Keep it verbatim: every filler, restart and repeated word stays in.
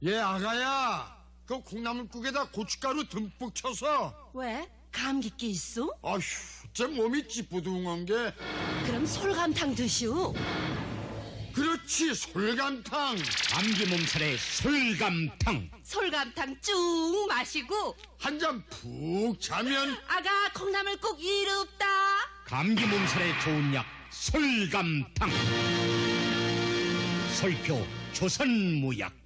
예, 아가야. 그 콩나물국에다 고춧가루 듬뿍 쳐서. 왜? 감기기 있어? 아휴, 제 몸이 찌뿌둥한 게. 그럼 솔감탕 드시오. 그렇지, 솔감탕. 감기 몸살에 솔감탕. 솔감탕 쭉 마시고 한 잔 푹 자면. 아가 콩나물국 이롭다. 감기 몸살에 좋은 약 솔감탕. 설표 조선무약.